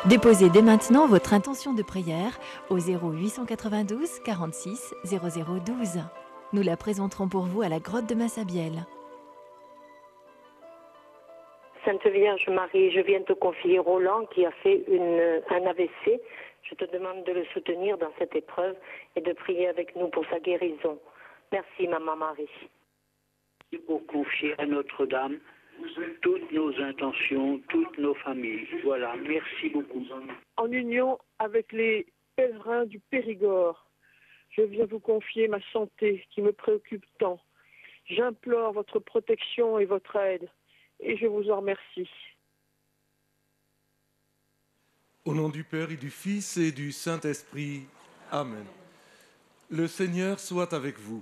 Déposez dès maintenant votre intention de prière au 0892 46 0012. Nous la présenterons pour vous à la grotte de Massabielle. Sainte Vierge Marie, je viens te confier Roland qui a fait un AVC. Je te demande de le soutenir dans cette épreuve et de prier avec nous pour sa guérison. Merci, Maman Marie. Pour confier à Notre-Dame toutes nos intentions, toutes nos familles. Voilà, merci beaucoup. En union avec les pèlerins du Périgord, je viens vous confier ma santé qui me préoccupe tant. J'implore votre protection et votre aide, et je vous en remercie. Au nom du Père et du Fils et du Saint-Esprit. Amen. Le Seigneur soit avec vous.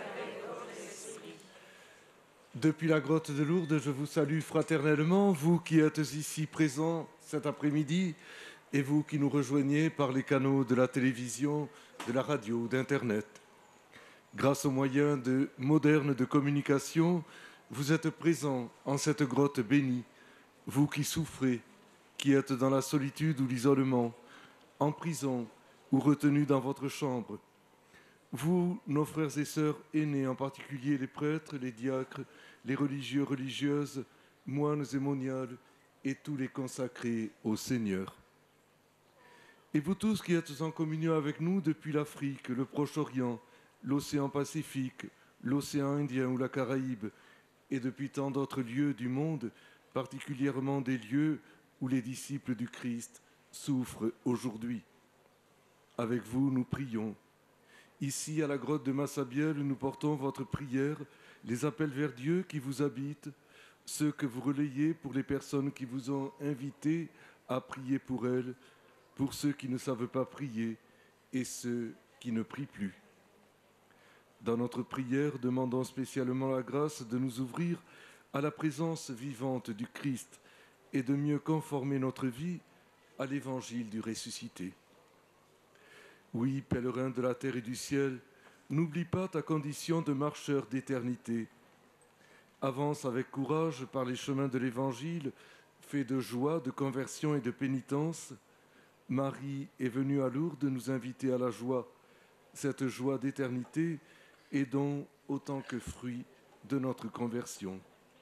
Depuis la grotte de Lourdes, je vous salue fraternellement, vous qui êtes ici présents cet après-midi et vous qui nous rejoignez par les canaux de la télévision, de la radio, d'Internet. Grâce aux moyens modernes de communication, vous êtes présents en cette grotte bénie, vous qui souffrez, qui êtes dans la solitude ou l'isolement, en prison ou retenus dans votre chambre. Vous, nos frères et sœurs aînés, en particulier les prêtres, les diacres, les religieux, religieuses, moines et moniales, et tous les consacrés au Seigneur. Et vous tous qui êtes en communion avec nous depuis l'Afrique, le Proche-Orient, l'océan Pacifique, l'océan Indien ou la Caraïbe, et depuis tant d'autres lieux du monde, particulièrement des lieux où les disciples du Christ souffrent aujourd'hui. Avec vous, nous prions. Ici, à la grotte de Massabielle, nous portons votre prière, les appels vers Dieu qui vous habitent, ceux que vous relayez pour les personnes qui vous ont invité à prier pour elles, pour ceux qui ne savent pas prier et ceux qui ne prient plus. Dans notre prière, demandons spécialement la grâce de nous ouvrir à la présence vivante du Christ et de mieux conformer notre vie à l'évangile du ressuscité. Oui, pèlerin de la terre et du ciel, n'oublie pas ta condition de marcheur d'éternité. Avance avec courage par les chemins de l'Évangile, fait de joie, de conversion et de pénitence. Marie est venue à Lourdes nous inviter à la joie, cette joie d'éternité et dont autant que fruit de notre conversion.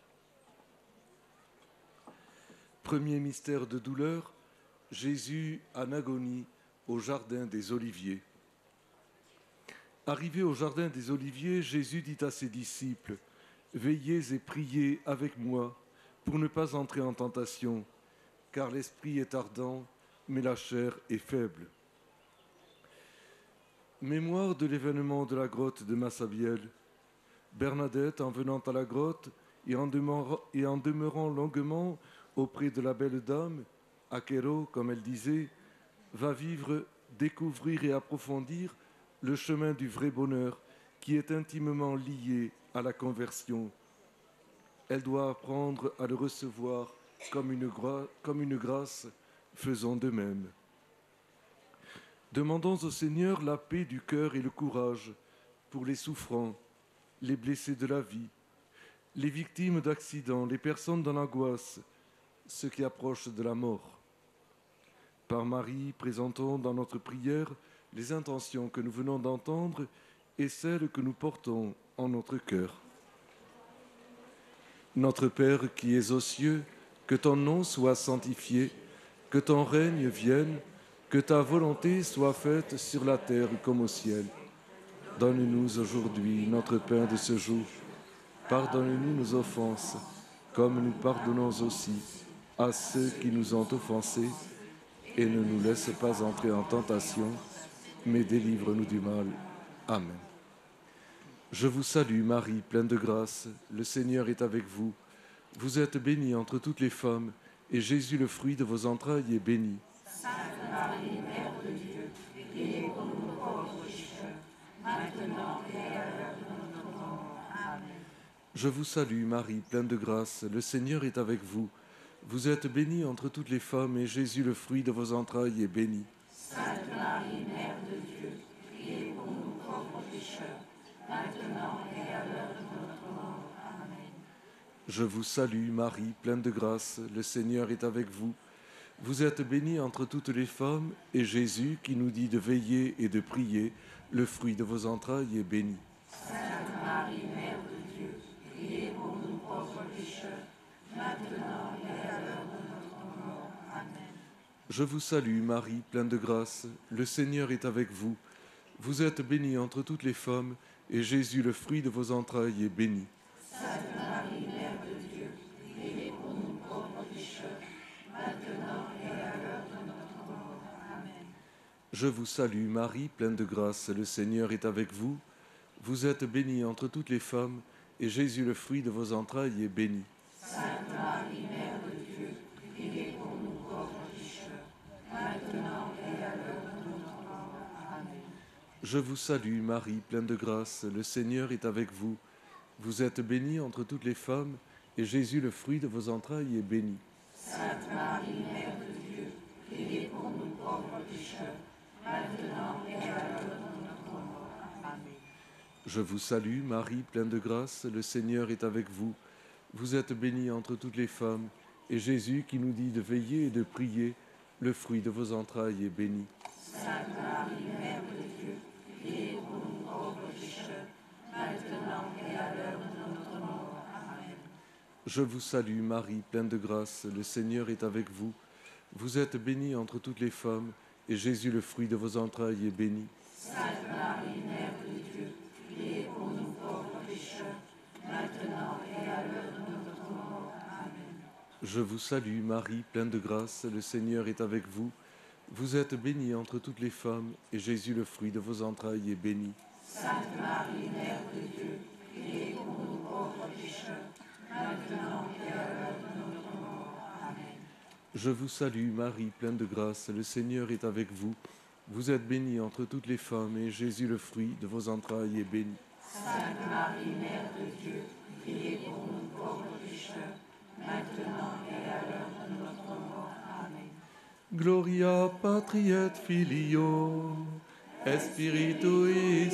Premier mystère de douleur, Jésus en agonie au jardin des Oliviers. Arrivé au jardin des Oliviers, Jésus dit à ses disciples : « Veillez et priez avec moi pour ne pas entrer en tentation, car l'esprit est ardent, mais la chair est faible. » Mémoire de l'événement de la grotte de Massabielle. Bernadette, en venant à la grotte et en demeurant longuement auprès de la belle dame, Akero, comme elle disait, va vivre, découvrir et approfondir le chemin du vrai bonheur qui est intimement lié à la conversion. Elle doit apprendre à le recevoir comme une grâce, faisons de même. Demandons au Seigneur la paix du cœur et le courage pour les souffrants, les blessés de la vie, les victimes d'accidents, les personnes dans l'angoisse, ceux qui approchent de la mort. Par Marie, présentons dans notre prière les intentions que nous venons d'entendre et celles que nous portons en notre cœur. Notre Père qui es aux cieux, que ton nom soit sanctifié, que ton règne vienne, que ta volonté soit faite sur la terre comme au ciel. Donne-nous aujourd'hui notre pain de ce jour. Pardonne-nous nos offenses, comme nous pardonnons aussi à ceux qui nous ont offensés, et ne nous laisse pas entrer en tentation, mais délivre-nous du mal. Amen. Je vous salue Marie, pleine de grâce, le Seigneur est avec vous. Vous êtes bénie entre toutes les femmes, et Jésus, le fruit de vos entrailles, est béni. Sainte Marie, Mère de Dieu, priez pour nous pauvres pécheurs, maintenant et à l'heure de notre mort. Amen. Je vous salue Marie, pleine de grâce, le Seigneur est avec vous. Vous êtes bénie entre toutes les femmes, et Jésus, le fruit de vos entrailles, est béni. Sainte Marie, Mère de Dieu, priez pour nous pauvres pécheurs, maintenant et à l'heure de notre mort. Amen. Je vous salue Marie, pleine de grâce, le Seigneur est avec vous. Vous êtes bénie entre toutes les femmes, et Jésus, qui nous dit de veiller et de prier, le fruit de vos entrailles, est béni. Sainte Marie, Mère de Dieu, priez pour nous pauvres pécheurs, maintenant et à l'heure de notre mort. Amen. Je vous salue, Marie, pleine de grâce. Le Seigneur est avec vous. Vous êtes bénie entre toutes les femmes, et Jésus, le fruit de vos entrailles, est béni. Sainte Marie, Mère de Dieu, priez pour nous pauvres pécheurs, maintenant et à l'heure de notre mort. Amen. Je vous salue, Marie, pleine de grâce. Le Seigneur est avec vous. Vous êtes bénie entre toutes les femmes, et Jésus, le fruit de vos entrailles, est béni. Sainte Marie, Mère de Dieu, priez pour nous pauvres pécheurs, maintenant et à l'heure de notre mort. Amen. Je vous salue, Marie, pleine de grâce. Le Seigneur est avec vous. Vous êtes bénie entre toutes les femmes, et Jésus, le fruit de vos entrailles, est béni. Sainte Marie, Mère de Dieu, priez pour nous pauvres pécheurs, maintenant et à l'heure de notre mort. Amen. Je vous salue, Marie, pleine de grâce. Le Seigneur est avec vous. Vous êtes bénie entre toutes les femmes, et Jésus, qui nous dit de veiller et de prier, le fruit de vos entrailles, est béni. Sainte Marie, Mère de Dieu, priez pour nous pauvres pécheurs, maintenant et à l'heure de notre mort. Amen. Je vous salue, Marie, pleine de grâce. Le Seigneur est avec vous. Vous êtes bénie entre toutes les femmes, et Jésus, le fruit de vos entrailles, est béni. Sainte Marie, Mère de Dieu, priez pour nous pauvres pécheurs, maintenant et à l'heure de notre mort. Amen. Je vous salue, Marie, pleine de grâce. Le Seigneur est avec vous. Vous êtes bénie entre toutes les femmes, et Jésus, le fruit de vos entrailles, est béni. Sainte Marie, Mère de Dieu, priez pour nous pauvres pécheurs, maintenant et à l'heure de notre mort. Amen. Je vous salue, Marie, pleine de grâce. Le Seigneur est avec vous. Vous êtes bénie entre toutes les femmes, et Jésus, le fruit de vos entrailles, est béni. Sainte Marie, Mère de Dieu, priez pour nous pauvres pécheurs, maintenant et à l'heure de notre mort. Amen. Gloria patri et filio, et spiritui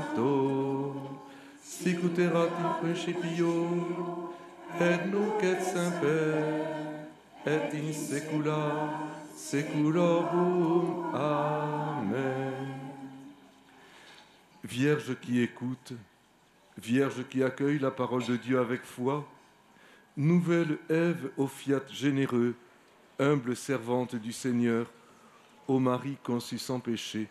sancto, sic ut erat in principio, et nunc et semper, et in saecula saeculorum. Amen. Vierge qui écoute, Vierge qui accueille la parole de Dieu avec foi, nouvelle Ève au fiat généreux, humble servante du Seigneur, ô Marie conçue sans péché.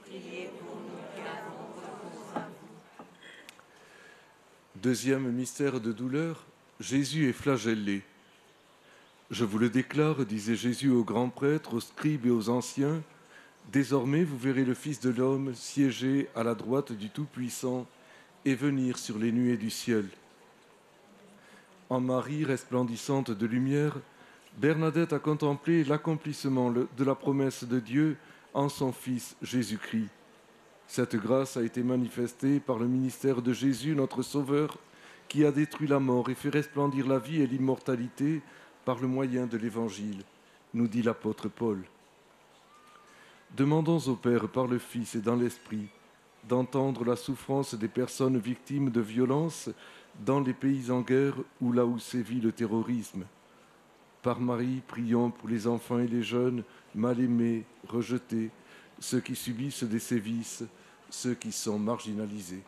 Deuxième mystère de douleur, Jésus est flagellé. Je vous le déclare, disait Jésus aux grands prêtres, aux scribes et aux anciens, désormais vous verrez le Fils de l'homme siéger à la droite du Tout-Puissant et venir sur les nuées du ciel. En Marie resplendissante de lumière, Bernadette a contemplé l'accomplissement de la promesse de Dieu en son Fils Jésus-Christ. Cette grâce a été manifestée par le ministère de Jésus, notre Sauveur, qui a détruit la mort et fait resplendir la vie et l'immortalité par le moyen de l'Évangile, nous dit l'apôtre Paul. Demandons au Père par le Fils et dans l'Esprit d'entendre la souffrance des personnes victimes de violences dans les pays en guerre ou là où sévit le terrorisme. Par Marie, prions pour les enfants et les jeunes, mal aimés, rejetés, ceux qui subissent des sévices, ceux qui sont marginalisés.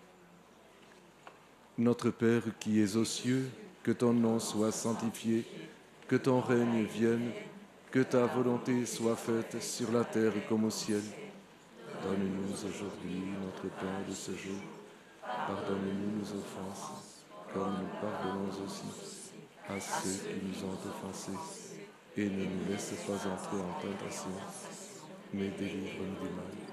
Notre Père qui es aux cieux, que ton nom soit sanctifié, que ton règne vienne, que ta volonté soit faite sur la terre comme au ciel. Donne-nous aujourd'hui notre pain de ce jour. Pardonne-nous nos offenses, comme nous pardonnons aussi à ceux qui nous ont offensés, et ne nous laisse pas entrer en tentation, mais délivre-nous du mal.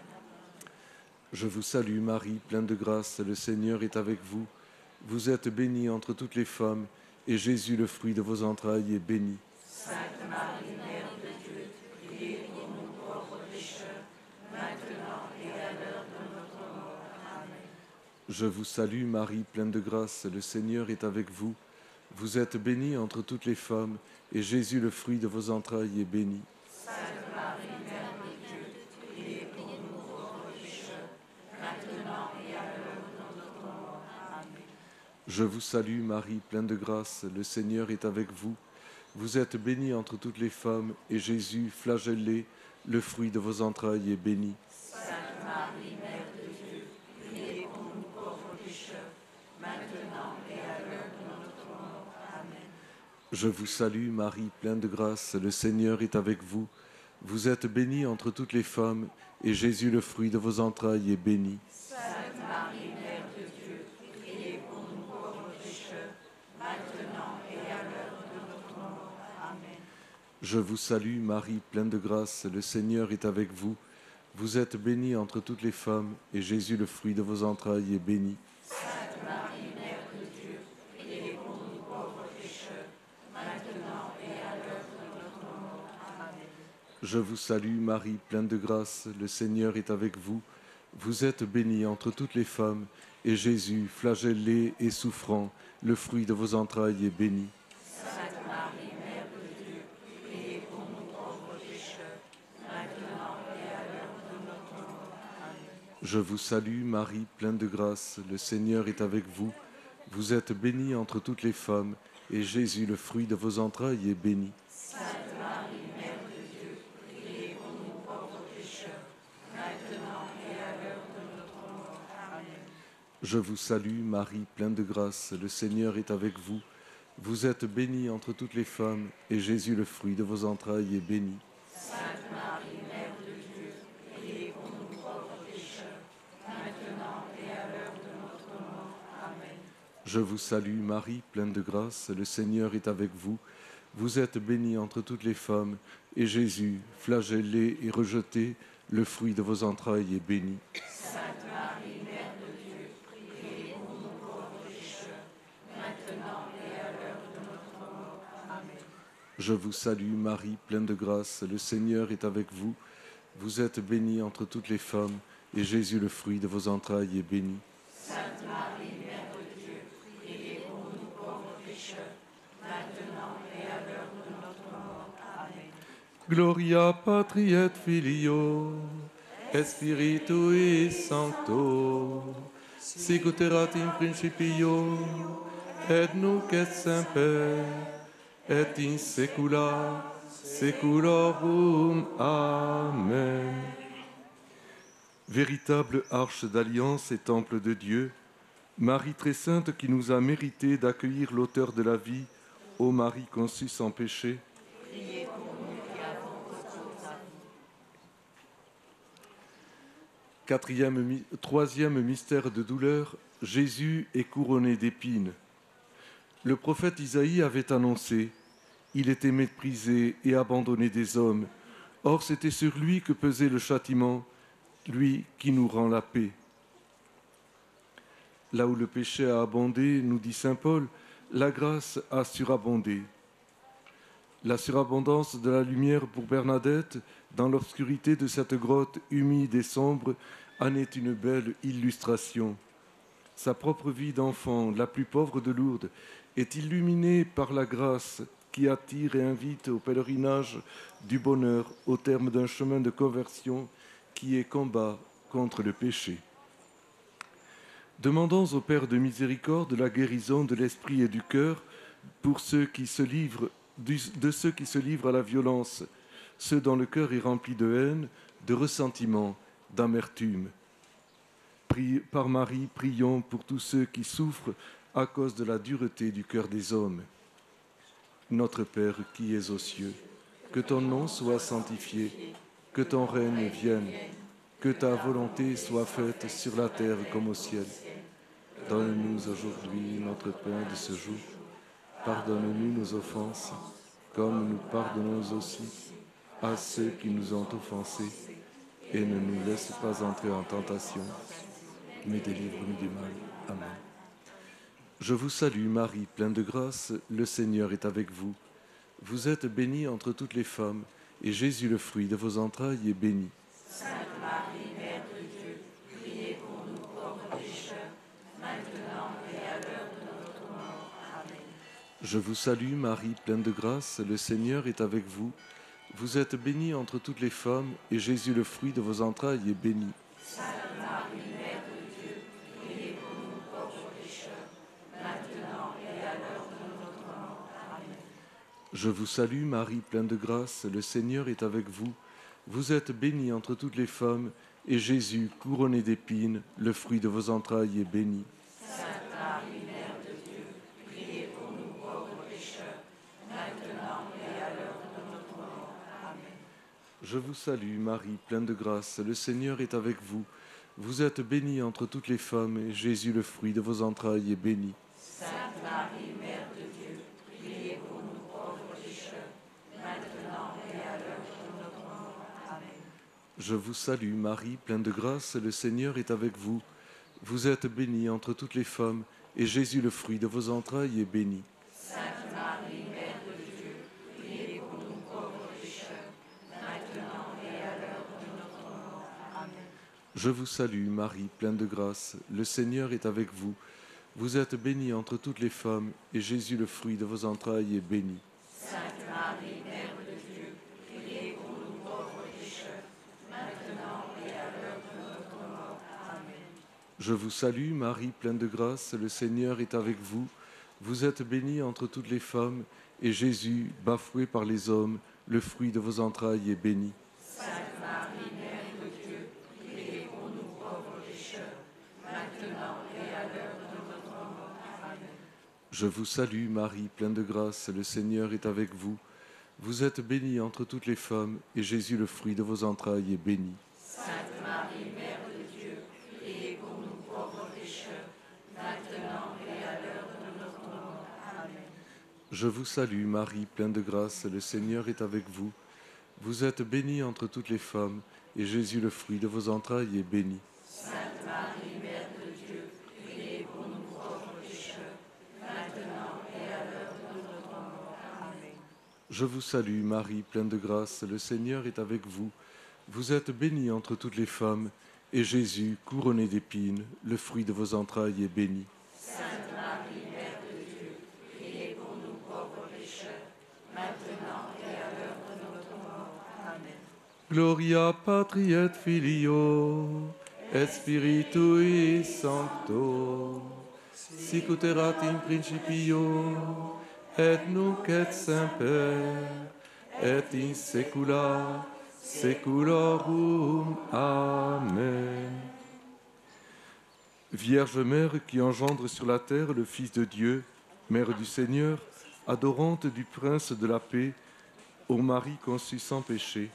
Je vous salue Marie, pleine de grâce, le Seigneur est avec vous. Vous êtes bénie entre toutes les femmes, et Jésus, le fruit de vos entrailles, est béni. Sainte Marie, Mère de Dieu, priez pour nous pauvres pécheurs, maintenant et à l'heure de notre mort. Amen. Je vous salue Marie, pleine de grâce, le Seigneur est avec vous. Vous êtes bénie entre toutes les femmes, et Jésus, le fruit de vos entrailles, est béni. Sainte Marie, Mère de Dieu, priez pour nous pauvres pécheurs, maintenant et à l'heure de notre mort. Amen. Je vous salue Marie, pleine de grâce, le Seigneur est avec vous. Vous êtes bénie entre toutes les femmes, et Jésus, flagellé, le fruit de vos entrailles, est béni. Sainte Marie, Mère de Dieu, priez pour nous pauvres pécheurs, maintenant et à l'heure de notre mort. Amen. Je vous salue, Marie, pleine de grâce, le Seigneur est avec vous. Vous êtes bénie entre toutes les femmes, et Jésus, le fruit de vos entrailles, est béni. Sainte Marie, Mère de Dieu, priez pour nous pauvres pécheurs, maintenant et à l'heure de notre mort. Amen. Je vous salue, Marie, pleine de grâce, le Seigneur est avec vous. Vous êtes bénie entre toutes les femmes, et Jésus, le fruit de vos entrailles, est béni. Sainte Marie, Mère de Dieu, priez pour nous pauvres pécheurs, maintenant et à l'heure de notre mort. Amen. Je vous salue, Marie, pleine de grâce, le Seigneur est avec vous. Vous êtes bénie entre toutes les femmes, et Jésus, flagellé et souffrant, le fruit de vos entrailles, est béni. Sainte Marie, Mère de Dieu, priez pour nous pauvres pécheurs, maintenant et à l'heure de notre mort. Amen. Je vous salue, Marie, pleine de grâce, le Seigneur est avec vous. Vous êtes bénie entre toutes les femmes, et Jésus, le fruit de vos entrailles, est béni. Sainte Marie, Mère de Dieu, priez pour nous pauvres pécheurs, maintenant et à l'heure de notre mort. Amen. Je vous salue, Marie, pleine de grâce, le Seigneur est avec vous. Vous êtes bénie entre toutes les femmes, et Jésus, le fruit de vos entrailles, est béni. Sainte Marie, Mère de Dieu, priez pour nous pauvres pécheurs, maintenant et à l'heure de notre mort. Amen. Je vous salue, Marie, pleine de grâce, le Seigneur est avec vous. Vous êtes bénie entre toutes les femmes, et Jésus, flagellé et rejeté, le fruit de vos entrailles, est béni. Sainte Marie, Mère de Dieu, priez pour nous pauvres pécheurs, maintenant et à l'heure de notre mort. Amen. Je vous salue, Marie, pleine de grâce, le Seigneur est avec vous. Vous êtes bénie entre toutes les femmes, et Jésus, le fruit de vos entrailles, est béni. Sainte Marie, Mère de Dieu, priez pour nous pauvres pécheurs, maintenant et à l'heure de notre mort. Amen. Gloria patri et filio, et spiritui sancto, sicut erat in principio, et nunc et semper, et in saecula saeculorum. Amen. Véritable arche d'alliance et temple de Dieu, Marie très sainte qui nous a mérité d'accueillir l'auteur de la vie, ô Marie conçue sans péché, troisième mystère de douleur, Jésus est couronné d'épines. Le prophète Isaïe avait annoncé « Il était méprisé et abandonné des hommes. Or c'était sur lui que pesait le châtiment, lui qui nous rend la paix. » Là où le péché a abondé, nous dit saint Paul, la grâce a surabondé. La surabondance de la lumière pour Bernadette, dans l'obscurité de cette grotte humide et sombre, en est une belle illustration. Sa propre vie d'enfant, la plus pauvre de Lourdes, est illuminée par la grâce qui attire et invite au pèlerinage du bonheur au terme d'un chemin de conversion qui est combat contre le péché. Demandons au Père de miséricorde la guérison de l'esprit et du cœur pour ceux qui se livrent à la violence, ceux dont le cœur est rempli de haine, de ressentiment, d'amertume. Par Marie, prions pour tous ceux qui souffrent à cause de la dureté du cœur des hommes. Notre Père qui es aux cieux, que ton nom soit sanctifié, que ton règne vienne, que ta volonté soit faite sur la terre comme au ciel. Donne-nous aujourd'hui notre pain de ce jour. Pardonne-nous nos offenses, comme nous pardonnons aussi à ceux qui nous ont offensés. Et ne nous laisse pas entrer en tentation, mais délivre-nous du mal. Amen. Je vous salue, Marie, pleine de grâce, le Seigneur est avec vous. Vous êtes bénie entre toutes les femmes, et Jésus, le fruit de vos entrailles, est béni. Sainte Marie, Mère de Dieu, priez pour nous pauvres pécheurs, maintenant et à l'heure de notre mort. Amen. Je vous salue, Marie, pleine de grâce, le Seigneur est avec vous. Vous êtes bénie entre toutes les femmes, et Jésus, le fruit de vos entrailles, est béni. Sainte Marie, Mère de Dieu, priez pour nous pauvres pécheurs, maintenant et à l'heure de notre mort. Amen. Je vous salue Marie, pleine de grâce, le Seigneur est avec vous. Vous êtes bénie entre toutes les femmes, et Jésus, couronné d'épines, le fruit de vos entrailles, est béni. Sainte Marie, Mère de Dieu, priez pour nous pauvres pécheurs, maintenant et à l'heure de notre mort. Amen. Je vous salue Marie, pleine de grâce, le Seigneur est avec vous. Vous êtes bénie entre toutes les femmes, et Jésus, le fruit de vos entrailles, est béni. Sainte Marie, Mère de Dieu, priez pour nous pauvres pécheurs, maintenant et à l'heure de notre mort. Amen. Je vous salue Marie, pleine de grâce, le Seigneur est avec vous. Vous êtes bénie entre toutes les femmes, et Jésus, le fruit de vos entrailles, est béni. Sainte Marie, Mère de Dieu, priez pour nous pauvres pécheurs, maintenant et à l'heure de notre mort. Amen. Je vous salue Marie, pleine de grâce, le Seigneur est avec vous. Vous êtes bénie entre toutes les femmes, et Jésus, le fruit de vos entrailles, est béni. Sainte Marie, Mère de Dieu, priez pour nous pauvres pécheurs, maintenant et à l'heure de notre mort. Amen. Je vous salue Marie, pleine de grâce, le Seigneur est avec vous. Vous êtes bénie entre toutes les femmes, et Jésus, bafoué par les hommes, le fruit de vos entrailles, est béni. Sainte Marie, Mère de Dieu, priez pour nous pauvres pécheurs, maintenant et à l'heure de notre mort. Amen. Je vous salue Marie, pleine de grâce, le Seigneur est avec vous. Vous êtes bénie entre toutes les femmes, et Jésus, le fruit de vos entrailles, est béni. Sainte Marie, Mère de Dieu, priez pour nous pauvres pécheurs, maintenant et à l'heure de notre mort. Amen. Je vous salue Marie, pleine de grâce, le Seigneur est avec vous. Vous êtes bénie entre toutes les femmes, et Jésus, le fruit de vos entrailles, est béni. Sainte Marie, Mère de Dieu, priez pour nous pauvres pécheurs, maintenant et à l'heure de notre mort. Amen. Je vous salue Marie, pleine de grâce, le Seigneur est avec vous. Vous êtes bénie entre toutes les femmes, et Jésus, couronné d'épines, le fruit de vos entrailles, est béni. Sainte Marie, Mère de Dieu, priez pour nous pauvres pécheurs, maintenant et à l'heure de notre mort. Amen. Gloria Patri et Filio, et Spiritui Sancto, sic ut erat in principio, et nunc et semper, et in saecula saeculorum. Amen. Vierge Mère qui engendre sur la terre le Fils de Dieu, Mère du Seigneur, adorante du Prince de la paix, ô Marie conçue sans péché.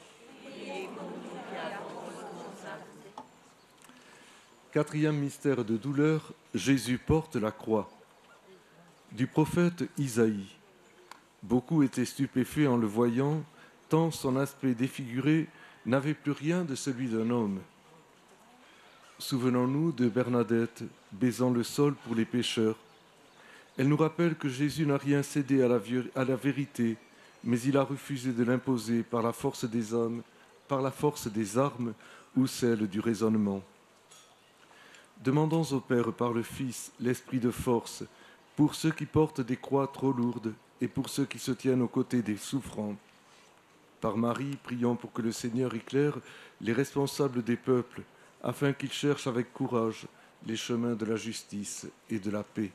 Quatrième mystère de douleur, Jésus porte la croix. Du prophète Isaïe. Beaucoup étaient stupéfaits en le voyant, tant son aspect défiguré n'avait plus rien de celui d'un homme. Souvenons-nous de Bernadette baisant le sol pour les pécheurs. Elle nous rappelle que Jésus n'a rien cédé à la vérité, mais il a refusé de l'imposer par la force des hommes, par la force des armes ou celle du raisonnement. Demandons au Père par le Fils l'esprit de force pour ceux qui portent des croix trop lourdes et pour ceux qui se tiennent aux côtés des souffrants. Par Marie, prions pour que le Seigneur éclaire les responsables des peuples, afin qu'ils cherchent avec courage les chemins de la justice et de la paix.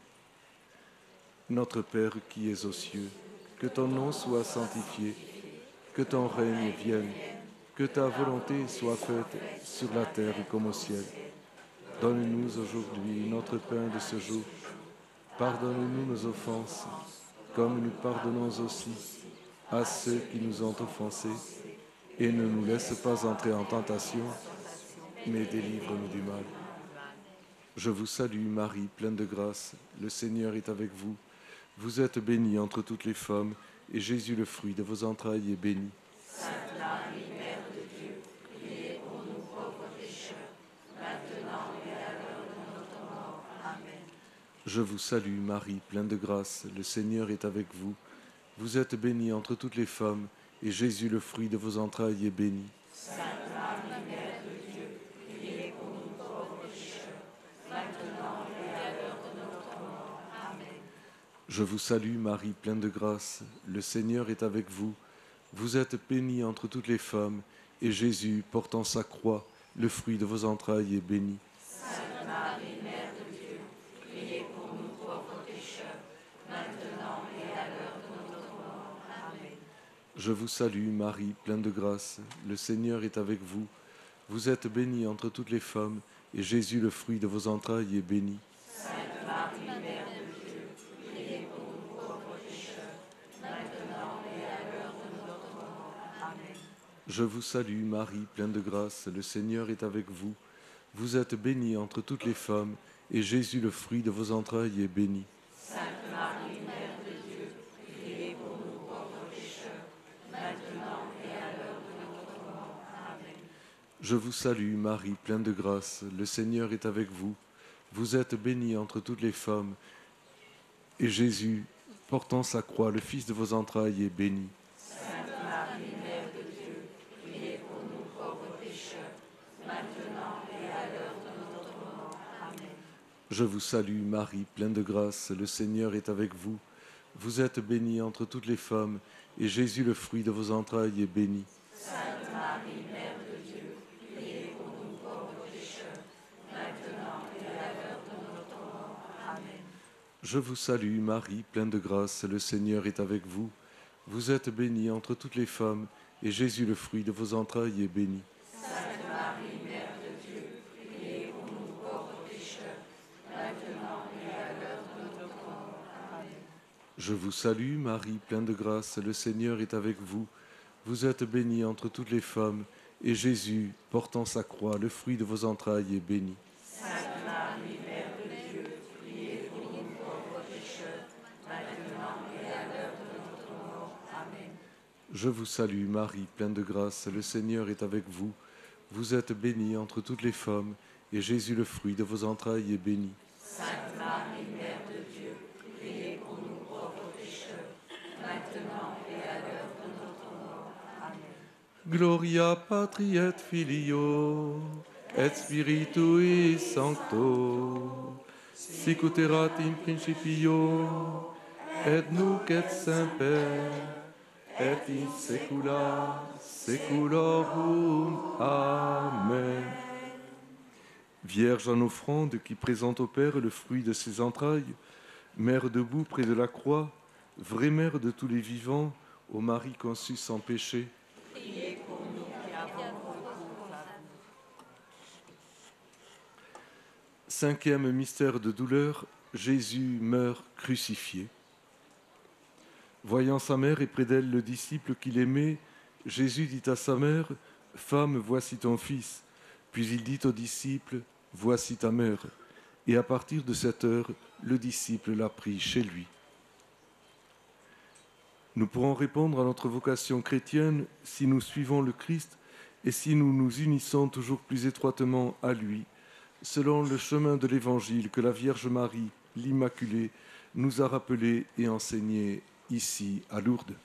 Notre Père qui es aux cieux, que ton nom soit sanctifié, que ton règne vienne, que ta volonté soit faite sur la terre comme au ciel. Donne-nous aujourd'hui notre pain de ce jour. Pardonne-nous nos offenses, comme nous pardonnons aussi à ceux qui nous ont offensés. Et ne nous laisse pas entrer en tentation, mais délivre-nous du mal. Je vous salue Marie, pleine de grâce, le Seigneur est avec vous. Vous êtes bénie entre toutes les femmes, et Jésus, le fruit de vos entrailles, est béni. Sainte Marie, Mère de Dieu, priez pour nous pauvres pécheurs, maintenant et à l'heure de notre mort. Amen. Je vous salue Marie, pleine de grâce, le Seigneur est avec vous. Vous êtes bénie entre toutes les femmes, et Jésus, le fruit de vos entrailles, est béni. Sainte Marie, Mère de Dieu, priez pour nous pauvres pécheurs, maintenant et à l'heure de notre mort. Amen. Je vous salue Marie, pleine de grâce, le Seigneur est avec vous. Vous êtes bénie entre toutes les femmes, et Jésus, portant sa croix, le fruit de vos entrailles, est béni. Sainte Marie, Mère de Dieu, priez pour nous pauvres pécheurs, maintenant et à l'heure de notre mort. Amen. Je vous salue, Marie, pleine de grâce. Le Seigneur est avec vous. Vous êtes bénie entre toutes les femmes, et Jésus, le fruit de vos entrailles, est béni. Sainte Marie, Mère de Dieu, priez pour nous pauvres pécheurs, maintenant et à l'heure de notre mort. Amen. Je vous salue, Marie, pleine de grâce. Le Seigneur est avec vous. Vous êtes bénie entre toutes les femmes, et Jésus, le fruit de vos entrailles, est béni. Sainte Marie, Mère de Dieu, priez pour nous pauvres pécheurs, maintenant et à l'heure de notre mort. Amen. Je vous salue, Marie, pleine de grâce. Le Seigneur est avec vous. Vous êtes bénie entre toutes les femmes, et Jésus, portant sa croix, le Fils de vos entrailles, est béni. Sainte Marie, Mère de Dieu, priez pour nous pauvres pécheurs, maintenant et à l'heure de notre mort. Amen. Je vous salue, Marie, pleine de grâce. Le Seigneur est avec vous. Vous êtes bénie entre toutes les femmes, et Jésus, le fruit de vos entrailles, est béni. Sainte Marie, Mère de Dieu, priez pour nous pauvres pécheurs, maintenant et à l'heure de notre mort. Amen. Je vous salue, Marie, pleine de grâce. Le Seigneur est avec vous. Vous êtes bénie entre toutes les femmes, et Jésus, le fruit de vos entrailles, est béni. Sainte Marie, Mère de Dieu, priez pour nous pauvres pécheurs, maintenant et à l'heure de notre mort. Amen. Je vous salue, Marie, pleine de grâce. Le Seigneur est avec vous. Vous êtes bénie entre toutes les femmes, et Jésus, portant sa croix, le fruit de vos entrailles, est béni. Sainte Marie, Mère de Dieu, priez pour nous pauvres pécheurs, maintenant et à l'heure de notre mort. Amen. Je vous salue, Marie, pleine de grâce. Le Seigneur est avec vous. Vous êtes bénie entre toutes les femmes, et Jésus, le fruit de vos entrailles, est béni. Sainte Marie, Mère de Dieu, priez pour nous pauvres pécheurs, maintenant et à l'heure de notre mort. Amen. Gloria patri et filio, et spiritui sancto, sicut erat in principio, et nunc et semper, et in saecula saeculorum. Amen. Vierge en offrande qui présente au Père le fruit de ses entrailles, Mère debout près de la croix, vraie Mère de tous les vivants, ô Marie conçue sans péché, Priez pour nous qui avons recours à vous. Cinquième mystère de douleur, Jésus meurt crucifié. Voyant sa mère et près d'elle le disciple qu'il aimait, Jésus dit à sa mère, « Femme, voici ton fils. » Puis il dit au disciple, « Voici ta mère. » Et à partir de cette heure, le disciple l'a pris chez lui. Nous pourrons répondre à notre vocation chrétienne si nous suivons le Christ et si nous nous unissons toujours plus étroitement à lui, selon le chemin de l'Évangile que la Vierge Marie, l'Immaculée, nous a rappelé et enseigné ici à Lourdes.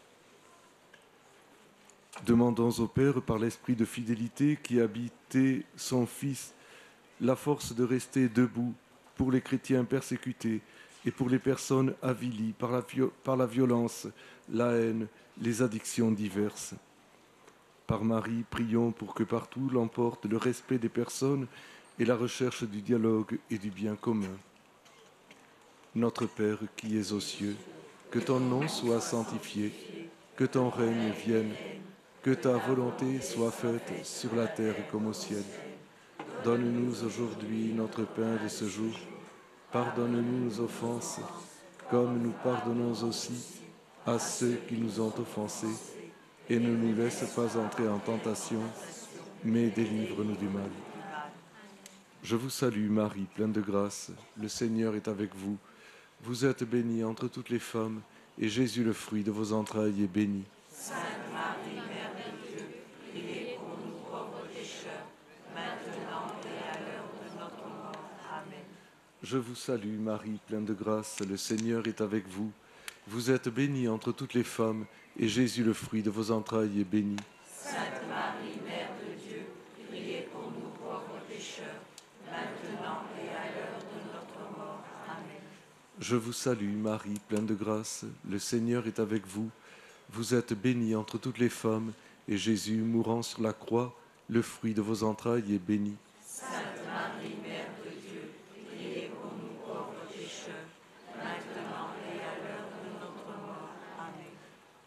Demandons au Père, par l'esprit de fidélité qui habitait son Fils, la force de rester debout pour les chrétiens persécutés et pour les personnes avilies par la violence, la haine, les addictions diverses. Par Marie, prions pour que partout l'emporte le respect des personnes et la recherche du dialogue et du bien commun. Notre Père qui es aux cieux, que ton nom soit sanctifié, que ton règne vienne, que ta volonté soit faite sur la terre comme au ciel. Donne-nous aujourd'hui notre pain de ce jour. Pardonne-nous nos offenses, comme nous pardonnons aussi à ceux qui nous ont offensés. Et ne nous laisse pas entrer en tentation, mais délivre-nous du mal. Je vous salue, Marie, pleine de grâce. Le Seigneur est avec vous. Vous êtes bénie entre toutes les femmes, et Jésus, le fruit de vos entrailles, est béni. Sainte Marie, Mère de Dieu, priez pour nous pauvres pécheurs, maintenant et à l'heure de notre mort. Amen. Je vous salue, Marie, pleine de grâce. Le Seigneur est avec vous. Vous êtes bénie entre toutes les femmes, et Jésus, le fruit de vos entrailles, est béni. Sainte Marie, Mère de Dieu, priez pour nous pauvres pécheurs, maintenant et à l'heure de notre mort. Amen. Je vous salue, Marie, pleine de grâce. Le Seigneur est avec vous. Vous êtes bénie entre toutes les femmes, et Jésus, mourant sur la croix, le fruit de vos entrailles, est béni. Sainte Marie, Mère de Dieu, priez pour nous pauvres pécheurs, maintenant et à l'heure de notre mort. Amen.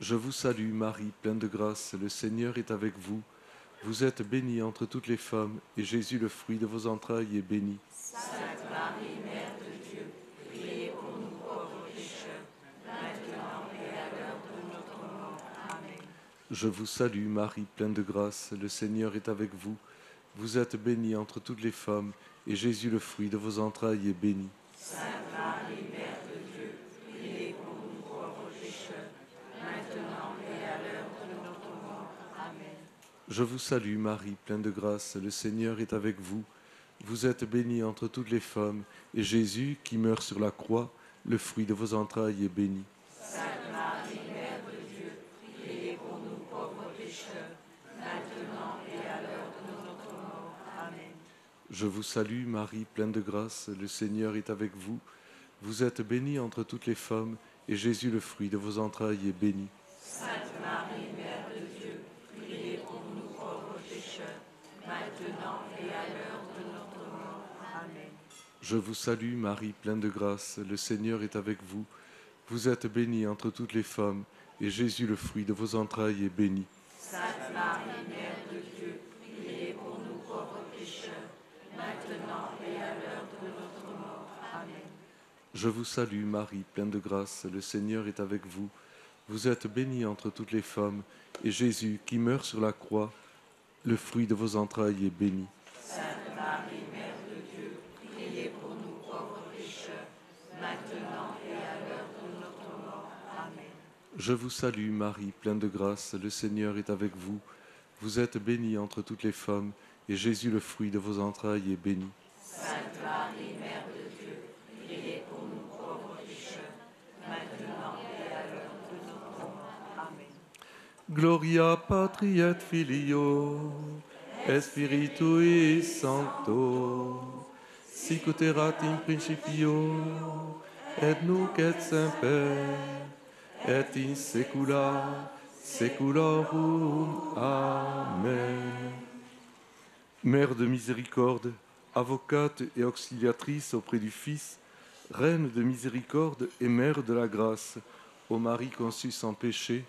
Je vous salue Marie, pleine de grâce, le Seigneur est avec vous. Vous êtes bénie entre toutes les femmes, et Jésus, le fruit de vos entrailles, est béni. Sainte Marie, Mère de Dieu, priez pour nous pauvres pécheurs, maintenant et à l'heure de notre mort. Amen. Je vous salue Marie, pleine de grâce, le Seigneur est avec vous. Vous êtes bénie entre toutes les femmes, et Jésus, le fruit de vos entrailles, est béni. Sainte Marie, Mère de Dieu, priez pour nous pauvres pécheurs, maintenant et à l'heure de notre mort. Amen. Je vous salue Marie, pleine de grâce, le Seigneur est avec vous. Vous êtes bénie entre toutes les femmes, et Jésus, qui meurt sur la croix, le fruit de vos entrailles, est béni. Sainte Marie, Mère de Dieu, priez pour nous pauvres pécheurs, maintenant et à l'heure de notre mort. Amen. Je vous salue Marie, pleine de grâce, le Seigneur est avec vous. Vous êtes bénie entre toutes les femmes, et Jésus, le fruit de vos entrailles, est béni. Sainte Marie, Mère de Dieu, priez pour nous pauvres pécheurs, maintenant et à l'heure de notre mort. Amen. Je vous salue Marie, pleine de grâce, le Seigneur est avec vous. Vous êtes bénie entre toutes les femmes, et Jésus, le fruit de vos entrailles, est béni. Sainte Marie, Mère de Dieu, priez pour nous pauvres pécheurs, maintenant et à l'heure de notre mort. Amen. Je vous salue Marie, pleine de grâce, le Seigneur est avec vous. Vous êtes bénie entre toutes les femmes, et Jésus, qui meurt sur la croix, le fruit de vos entrailles, est béni. Sainte Marie, Mère de Dieu, priez pour nous pauvres pécheurs, maintenant et à l'heure de notre mort. Amen. Je vous salue Marie, pleine de grâce, le Seigneur est avec vous. Vous êtes bénie entre toutes les femmes, et Jésus, le fruit de vos entrailles, est béni. Sainte Marie, Mère de Dieu, priez pour nous pauvres pécheurs, maintenant et à l'heure de notre mort. Amen. Gloria patri et filio, et spiritui sancto, sic ut erat in principio, et nunc et semper, et in saecula saeculorum. Amen. Mère de miséricorde, avocate et auxiliatrice auprès du Fils, Reine de miséricorde et Mère de la grâce, ô Marie conçue sans péché,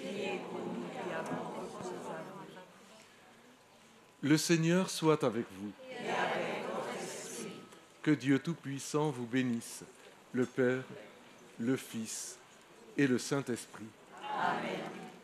le Seigneur soit avec vous. Et avec votre esprit. Que Dieu Tout-Puissant vous bénisse, le Père, le Fils et le Saint-Esprit. Amen.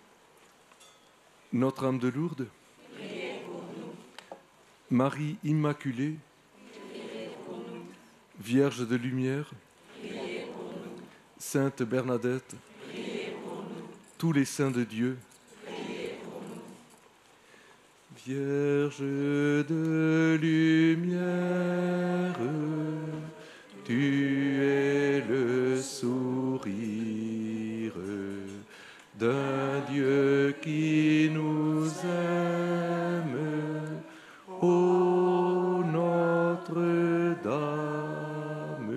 Notre âme de Lourdes, Priez pour nous. Marie Immaculée, Priez pour nous. Vierge de lumière, Priez pour nous. Sainte Bernadette, Priez pour nous. tous les saints de Dieu, Priez pour nous. Vierge de lumière, tu es le sourire d'un Dieu qui nous aime, ô Notre-Dame.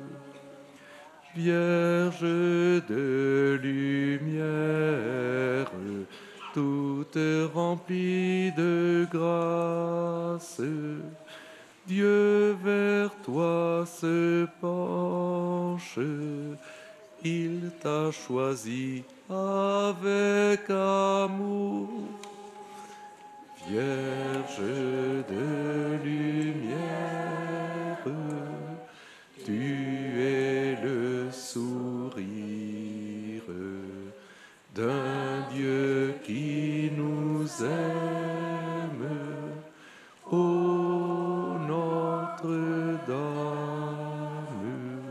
Vierge de lumière, toute remplie de grâce, Dieu vers toi se penche, il t'a choisi avec amour. Vierge de lumière, tu es le sourire d'un Dieu qui nous aime, ô Notre-Dame.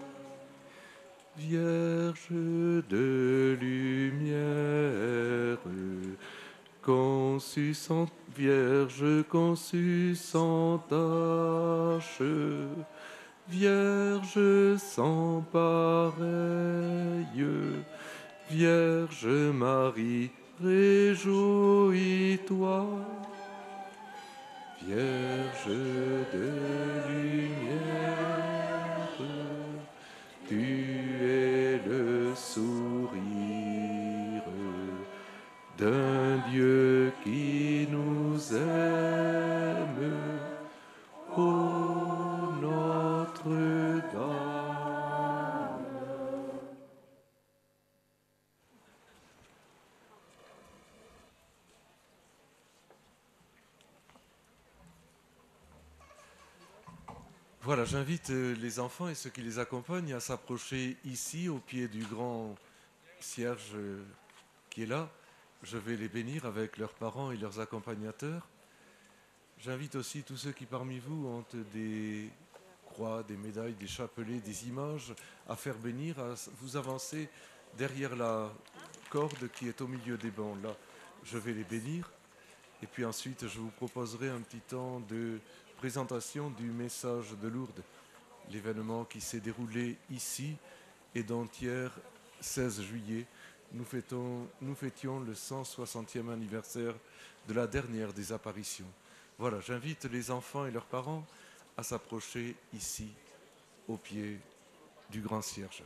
Vierge de lumière, conçue sans Vierge conçue sans tache, Vierge sans pareille, Vierge Marie, réjouis-toi. Vierge de lumière, tu es le sourire d'un Dieu qui nous aime, ô Notre-Dame. Voilà, j'invite les enfants et ceux qui les accompagnent à s'approcher ici, au pied du grand cierge qui est là. Je vais les bénir avec leurs parents et leurs accompagnateurs. J'invite aussi tous ceux qui parmi vous ont des croix, des médailles, des chapelets, des images à faire bénir, à vous avancer derrière la corde qui est au milieu des bancs. Là, je vais les bénir. Et puis ensuite, je vous proposerai un petit temps de présentation du message de Lourdes, l'événement qui s'est déroulé ici et dont hier, 16 juillet, nous fêtions le 160e anniversaire de la dernière des apparitions. Voilà, j'invite les enfants et leurs parents à s'approcher ici, au pied du grand cierge.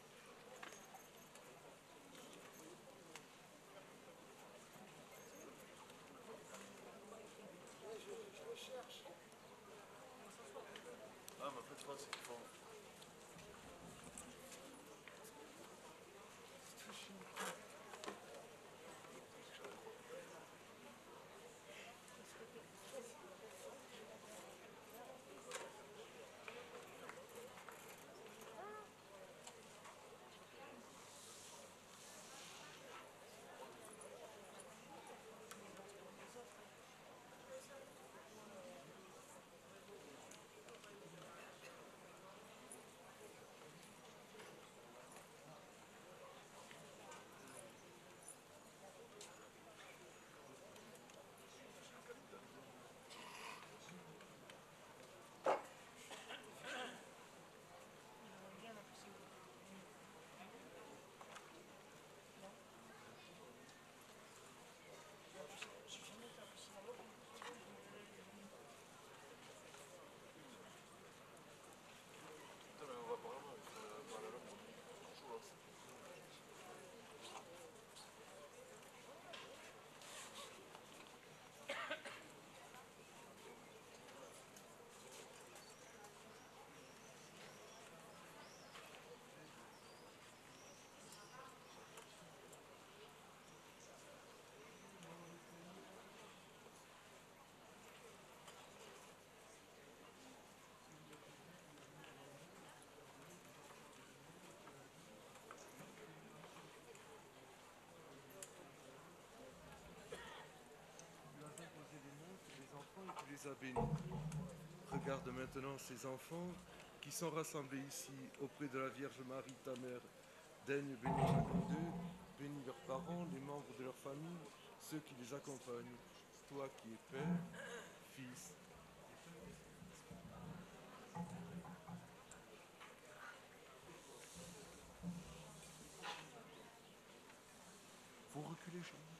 Les a bénis. Regarde maintenant ces enfants qui sont rassemblés ici auprès de la Vierge Marie, ta mère. Daigne bénir chacun d'eux, bénis leurs parents, les membres de leur famille, ceux qui les accompagnent. Toi qui es Père, Fils. Vous reculez, chez moi.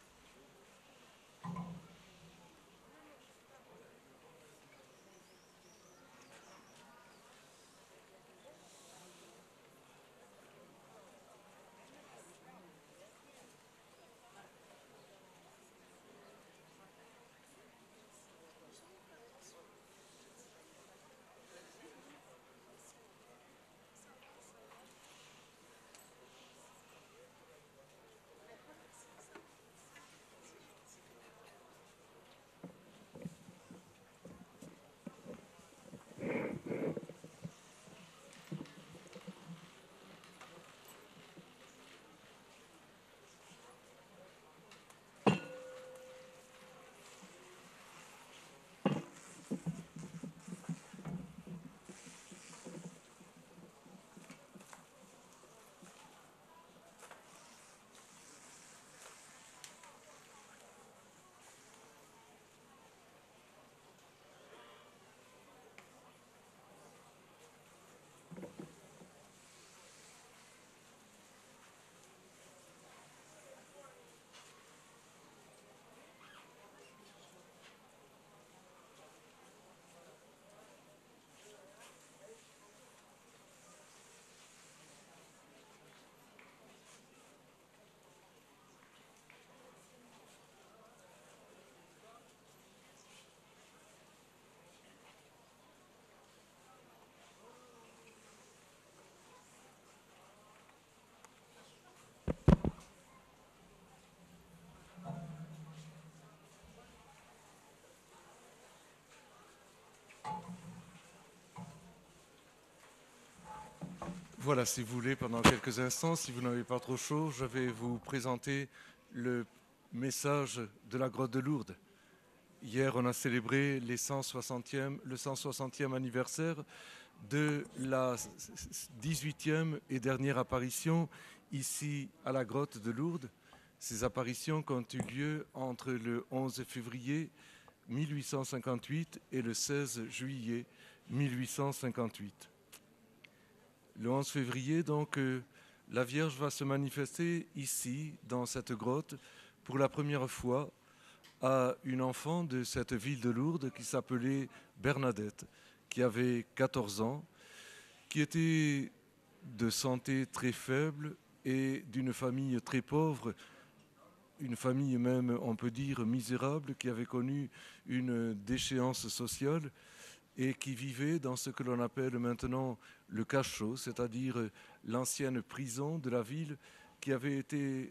Voilà, si vous voulez, pendant quelques instants, si vous n'avez pas trop chaud, je vais vous présenter le message de la grotte de Lourdes. Hier, on a célébré le 160e anniversaire de la 18e et dernière apparition ici à la grotte de Lourdes. Ces apparitions ont eu lieu entre le 11 février 1858 et le 16 juillet 1858. Le 11 février, donc, la Vierge va se manifester ici, dans cette grotte, pour la première fois à une enfant de cette ville de Lourdes qui s'appelait Bernadette, qui avait 14 ans, qui était de santé très faible et d'une famille très pauvre, une famille même, on peut dire, misérable, qui avait connu une déchéance sociale et qui vivait dans ce que l'on appelle maintenant le cachot, c'est-à-dire l'ancienne prison de la ville qui avait été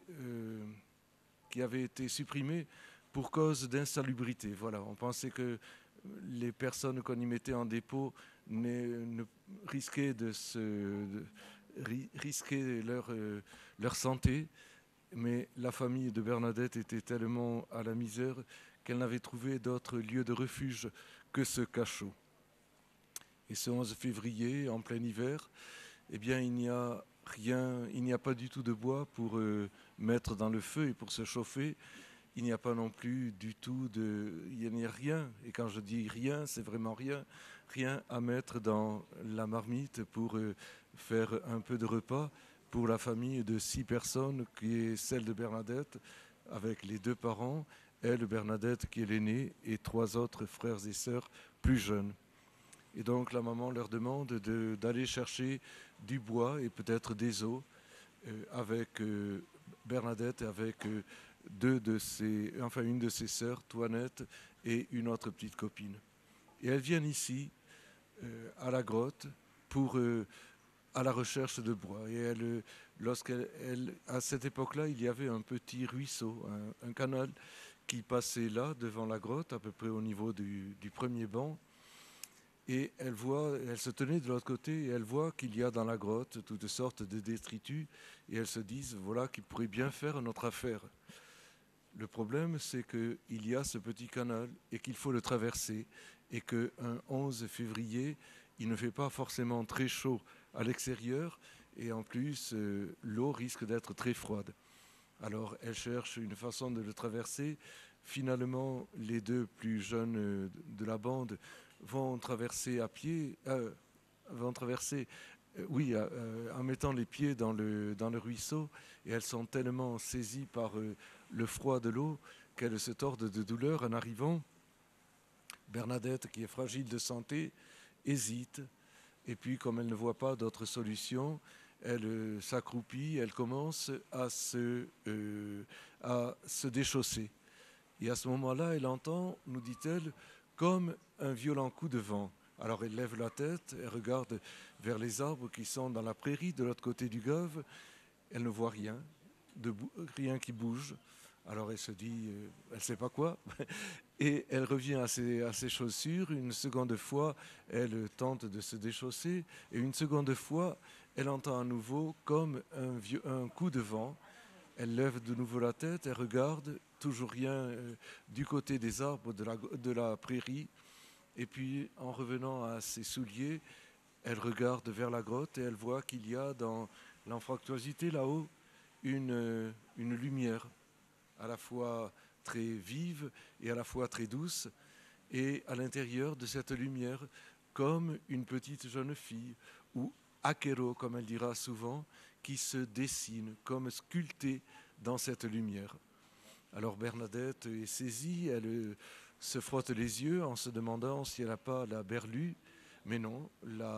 supprimée pour cause d'insalubrité. Voilà, on pensait que les personnes qu'on y mettait en dépôt ne risquaient risquaient leur santé, mais la famille de Bernadette était tellement à la misère qu'elle n'avait trouvé d'autre lieu de refuge que ce cachot. Et ce 11 février, en plein hiver, eh bien, il n'y a pas du tout de bois pour mettre dans le feu et pour se chauffer. Il n'y a pas non plus du tout il n'y a rien. Et quand je dis rien, c'est vraiment rien. Rien à mettre dans la marmite pour faire un peu de repas pour la famille de 6 personnes, qui est celle de Bernadette, avec les 2 parents, elle, Bernadette, qui est l'aînée, et 3 autres frères et sœurs plus jeunes. Et donc la maman leur demande d'aller chercher du bois et peut-être des os avec Bernadette et avec une de ses sœurs, Toinette, et une autre petite copine. Et elles viennent ici, à la grotte, à la recherche de bois. Et à cette époque-là, il y avait un petit ruisseau, un canal qui passait là, devant la grotte, à peu près au niveau du premier banc. Et elle se tenait de l'autre côté et elle voit qu'il y a dans la grotte toutes sortes de détritus et elles se disent, voilà, qu'ils pourraient bien faire notre affaire. Le problème, c'est qu'il y a ce petit canal et qu'il faut le traverser et qu'un 11 février, il ne fait pas forcément très chaud à l'extérieur et en plus, l'eau risque d'être très froide. Alors, elle cherche une façon de le traverser. Finalement, les 2 plus jeunes de la bande vont traverser à pied, en mettant les pieds dans le ruisseau, et elles sont tellement saisies par le froid de l'eau qu'elles se tordent de douleur en arrivant. Bernadette, qui est fragile de santé, hésite, et puis comme elle ne voit pas d'autre solution, elle s'accroupit, elle commence à se déchausser. Et à ce moment-là, elle entend, nous dit-elle, comme un violent coup de vent. Alors elle lève la tête, elle regarde vers les arbres qui sont dans la prairie de l'autre côté du Gave. Elle ne voit rien, rien qui bouge. Alors elle se dit, elle ne sait pas quoi. Et elle revient à ses chaussures. Une seconde fois, elle tente de se déchausser. Et une seconde fois, elle entend à nouveau comme un coup de vent. Elle lève de nouveau la tête, elle regarde, toujours rien du côté des arbres de la prairie. Et puis, en revenant à ses souliers, elle regarde vers la grotte et elle voit qu'il y a dans l'anfractuosité là-haut une lumière, à la fois très vive et à la fois très douce. Et à l'intérieur de cette lumière, comme une petite jeune fille, ou akero, comme elle dira souvent, qui se dessine comme sculptée dans cette lumière. Alors Bernadette est saisie, elle se frotte les yeux en se demandant si elle n'a pas la berlue, mais non,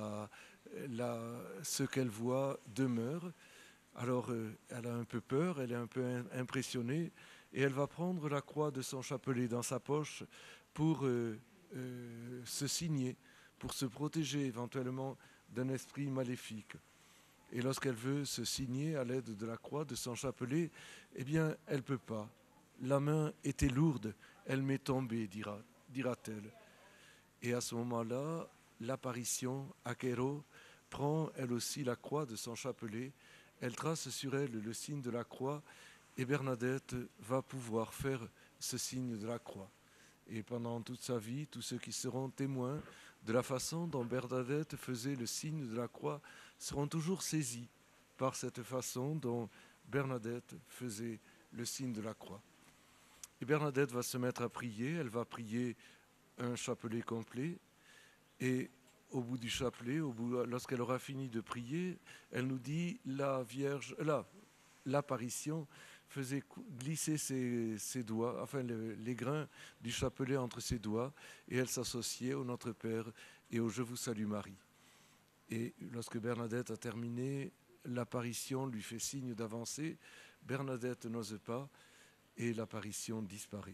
ce qu'elle voit demeure. Alors elle a un peu peur, elle est un peu impressionnée, et elle va prendre la croix de son chapelet dans sa poche pour se signer, pour se protéger éventuellement d'un esprit maléfique. Et lorsqu'elle veut se signer à l'aide de la croix de son chapelet, eh bien, elle ne peut pas. La main était lourde, elle m'est tombée, dira-t-elle. Et à ce moment-là, l'apparition, Akero, prend elle aussi la croix de son chapelet, elle trace sur elle le signe de la croix, et Bernadette va pouvoir faire ce signe de la croix. Et pendant toute sa vie, tous ceux qui seront témoins de la façon dont Bernadette faisait le signe de la croix seront toujours saisis par cette façon dont Bernadette faisait le signe de la croix. Et Bernadette va se mettre à prier, elle va prier un chapelet complet, et au bout du chapelet, lorsqu'elle aura fini de prier, elle nous dit l'apparition faisait glisser ses doigts, enfin les grains du chapelet entre ses doigts, et elle s'associait au Notre Père et au Je vous salue Marie. Et lorsque Bernadette a terminé, l'apparition lui fait signe d'avancer. Bernadette n'ose pas, et l'apparition disparaît.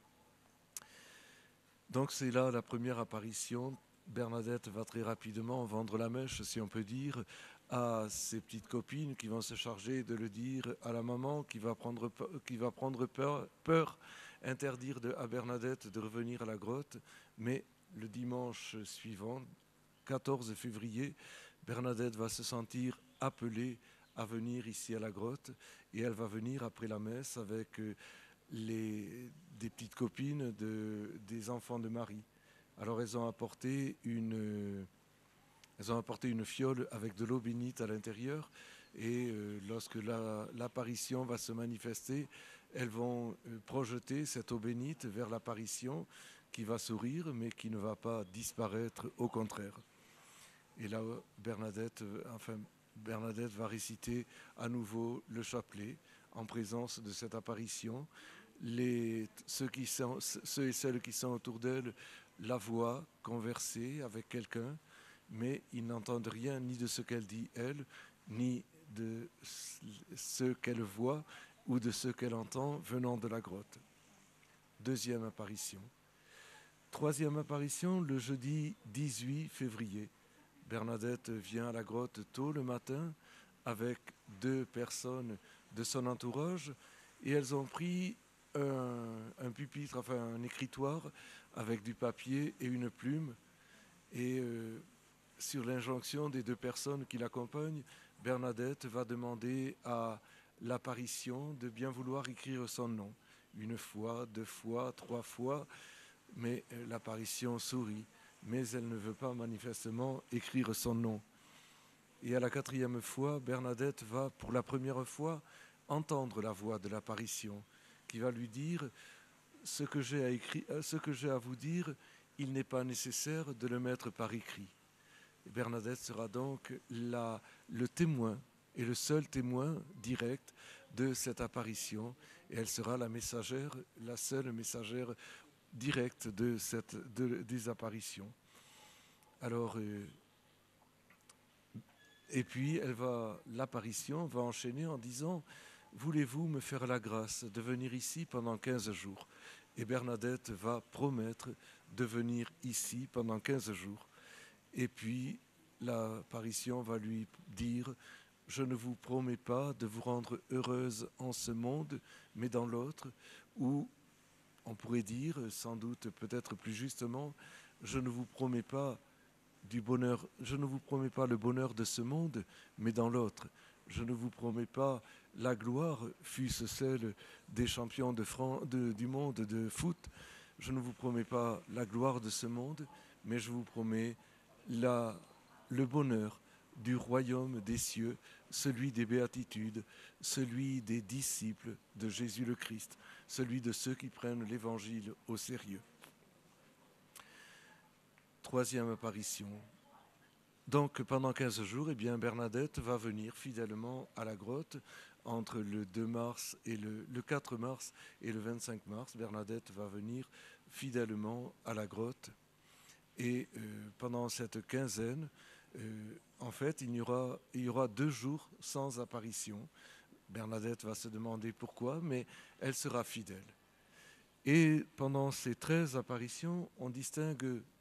Donc c'est là la première apparition. Bernadette va très rapidement vendre la mèche, si on peut dire, à ses petites copines qui vont se charger de le dire à la maman, qui va prendre peur, interdire à Bernadette de revenir à la grotte. Mais le dimanche suivant, 14 février, Bernadette va se sentir appelée à venir ici à la grotte, et elle va venir après la messe avec des petites copines des enfants de Marie. Alors elles ont apporté une fiole avec de l'eau bénite à l'intérieur, et lorsque l'apparition va se manifester, elles vont projeter cette eau bénite vers l'apparition qui va sourire mais qui ne va pas disparaître, au contraire. Et là, Bernadette va réciter à nouveau le chapelet en présence de cette apparition. Ceux et celles qui sont autour d'elle la voient converser avec quelqu'un, mais ils n'entendent rien ni de ce qu'elle dit, elle, ni de ce qu'elle voit ou de ce qu'elle entend venant de la grotte. Deuxième apparition. Troisième apparition, le jeudi 18 février. Bernadette vient à la grotte tôt le matin avec 2 personnes de son entourage, et elles ont pris un pupitre, enfin un écritoire avec du papier et une plume, et sur l'injonction des 2 personnes qui l'accompagnent, Bernadette va demander à l'apparition de bien vouloir écrire son nom. 1 fois, 2 fois, 3 fois, mais l'apparition sourit, mais elle ne veut pas manifestement écrire son nom. Et à la 4e fois, Bernadette va pour la première fois entendre la voix de l'apparition qui va lui dire « Ce que j'ai à vous dire, il n'est pas nécessaire de le mettre par écrit ». Bernadette sera donc le témoin et le seul témoin direct de cette apparition, et elle sera la seule messagère directe des apparitions. Alors, et puis l'apparition va enchaîner en disant « Voulez-vous me faire la grâce de venir ici pendant 15 jours ?» Et Bernadette va promettre de venir ici pendant 15 jours. Et puis l'apparition va lui dire « Je ne vous promets pas de vous rendre heureuse en ce monde, mais dans l'autre », ou on pourrait dire, sans doute peut-être plus justement, « Je ne vous promets pas le bonheur de ce monde, mais dans l'autre. Je ne vous promets pas la gloire, fût-ce celle des champions du monde de foot. Je ne vous promets pas la gloire de ce monde, mais je vous promets le bonheur du royaume des cieux, celui des béatitudes, celui des disciples de Jésus le Christ, celui de ceux qui prennent l'évangile au sérieux. » Troisième apparition. Donc pendant 15 jours, Bernadette va venir fidèlement à la grotte entre le 2 mars et le 4 mars et le 25 mars. Bernadette va venir fidèlement à la grotte. Et pendant cette quinzaine, en fait, il y aura 2 jours sans apparition. Bernadette va se demander pourquoi, mais elle sera fidèle. Et pendant ces 13 apparitions, on distingue